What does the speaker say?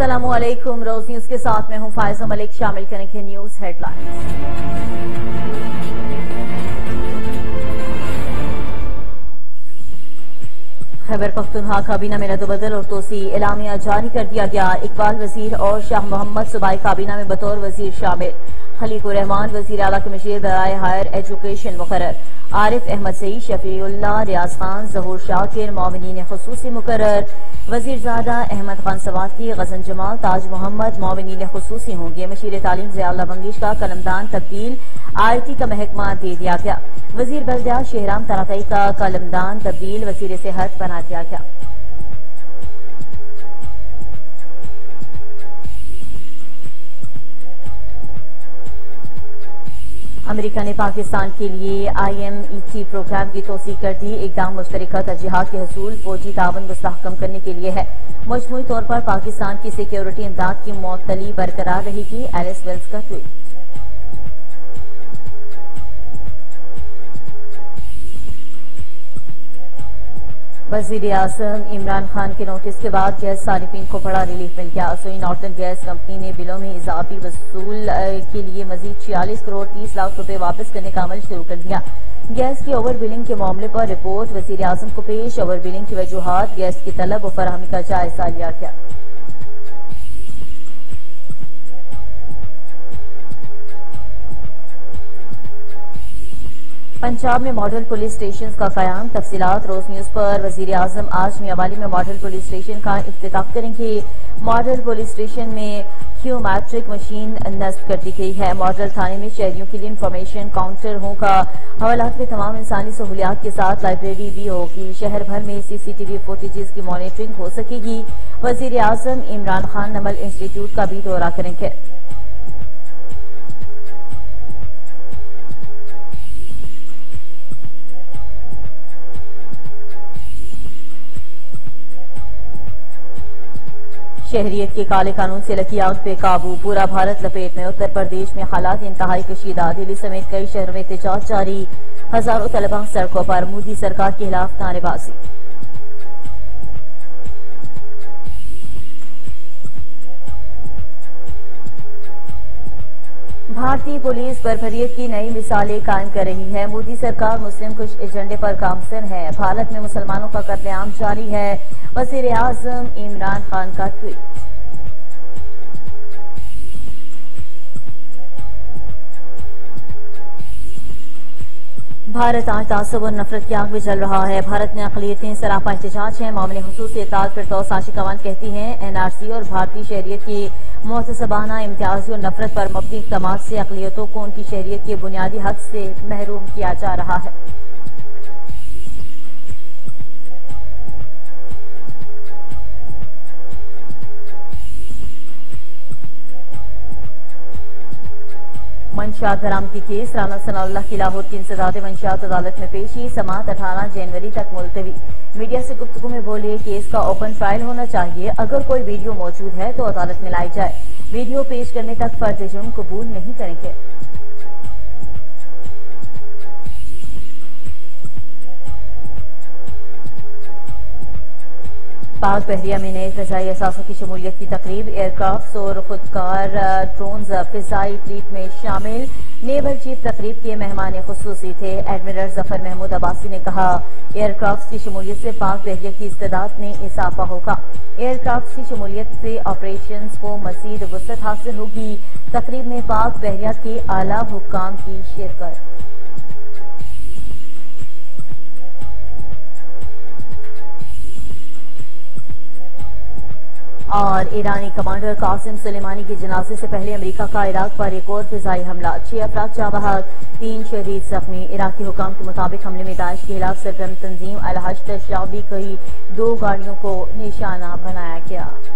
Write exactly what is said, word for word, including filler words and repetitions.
अस्सलामुअलैकुम। रोज न्यूज के साथ मैं हूं फायजा मलिक। शामिल करेंगे न्यूज हेडलाइंस। खैबर पख्तूनख्वा काबीना में रद्दबदल और तोसी एलामिया जारी कर दिया गया। इकबाल वजीर और शाह मोहम्मद सूबाई काबीना में बतौर वजीर शामिल। खलीकुर रहमान वजीर आला के मशीर बराए हायर एजुकेशन मुकर्रर। आरिफ अहमद सईद, शफीउल्लाह, रियाज खान, जहूर शाकिर मोमिनीन खुसूसी मुकर्रर। वजीरजादा अहमद खान सवाती, गजन जमाल, ताज मोहम्मद मोमिनीन खुसूसी होंगे। मशीर तालीम ज़ियाउल्लाह बंगिश का कलमदान तब्दील, आई टी का महकमा दे दिया गया। वजीर बल्दिया शहराम तराकई का कलमदान तब्दील, वजीर सेहत बना दिया गया। अमेरिका ने पाकिस्तान के लिए I M E T program की तोसी कर दी। इकदाम मुश्तरका तरजीहात के हसूल फौजी तावन मुस्तहकम करने के लिए है। मजमूई तौर पर पाकिस्तान की सिक्योरिटी इमदाद की मुअत्तली बरकरार रहेगी। एलिस वेल्स का ट्वीट। वजीर आजम इमरान खान के नोटिस के बाद गैस सारिफीन को बड़ा रिलीफ मिल गया। सोई नॉर्दर्न गैस कंपनी ने बिलों में इजाफी वसूल के लिए मजीद छियालीस करोड़ तीस लाख रुपए वापस करने का अमल शुरू कर दिया। गैस की ओवर बिलिंग के मामले पर रिपोर्ट वजीर आजम को पेश। ओवर बिलिंग की वजूहात, गैस की तलब और फराहमी का जायजा लिया गया। पंजाब में मॉडल पुलिस स्टेशन का कयाम। तफसीलात रोज न्यूज पर। वजीर आजम आज मियावाली में मॉडल पुलिस स्टेशन का इफ्तिताह करेंगे। मॉडल पुलिस स्टेशन में क्यू मैट्रिक मशीन नस्ब कर दी गई है। मॉडल थाने में शहरियों के लिए इंफॉर्मेशन काउंटर होगा। हवालात में तमाम इंसानी सहूलियात के साथ लाइब्रेरी भी होगी। शहर भर में सीसीटीवी फुटेजेस की मॉनिटरिंग हो सकेगी। वजीर आजम इमरान खान नमल इंस्टीट्यूट का भी दौरा करेंगे। शहरियत के काले कानून से लगी आग पे काबू। पूरा भारत लपेट में। उत्तर प्रदेश में हालात इंतहाई कशीदा। दिल्ली समेत कई शहरों में एहतजाज जारी। हजारों तलबा सड़कों पर। मोदी सरकार के खिलाफ नारेबाजी। भारतीय पुलिस बरबरियत की नई मिसालें कायम कर रही है। मोदी सरकार मुस्लिम कुश एजेंडे पर गामजन है। भारत में मुसलमानों का कत्लेआम जारी है। वजीर आजम इमरान खान का ट्वीट। भारत आज तासुब और नफरत की आग में जल रहा है। भारत में अक़लियतें सरापा एहतजाज है। मामले खुसूस इताअत फिरदौस आशिक अवान कहती हैं एनआरसी और भारतीय शहरियत की मुतसबाना इम्तियाजी और नफरत पर मबनी इक़दाम से अक़लियतों को उनकी शहरियत के बुनियादी हक से महरूम किया जा रहा है। मंशियात बरामदगी केस। राना सनाउल्लाह की लाहौर की इंसदाद मंशियात अदालत में पेशी। समाअत अठारह जनवरी तक मुलतवी। मीडिया से गुफ्तगू में बोले केस का ओपन ट्रायल होना चाहिए। अगर कोई वीडियो मौजूद है तो अदालत में लाई जाए। वीडियो पेश करने तक फर्द जुर्म कबूल नहीं करेंगे। पाक बहरिया में नए फिजाई एहसासों की शमूलियत की तकरीब। एयरक्राफ्ट और खुदकार ड्रोन फिजाई फ्लीट में शामिल। नेवल चीफ तकरीब के मेहमान खुसूसी थे। एडमिरल जफर महमूद अब्बासी ने कहा एयरक्राफ्ट की शमूलियत से पाक बहरिया की इस्तेदाद में इजाफा होगा। एयरक्राफ्ट की शमूलियत से ऑपरेशंस को मजीद वसअत हासिल होगी। तकरीब में पाक बहरिया के आला हुक्काम की शिरकत। और ईरानी कमांडर कासिम सुलेमानी के जनाजे से पहले अमेरिका का इराक पर एक और फिजाई हमला। छह अफराद जाँ बहक, तीन शदीद जख्मी। इराकी हुकाम के मुताबिक हमले में दाइश के खिलाफ सरगर्म तंजीम अल हश्द शाबी की दो गाड़ियों को निशाना बनाया गया।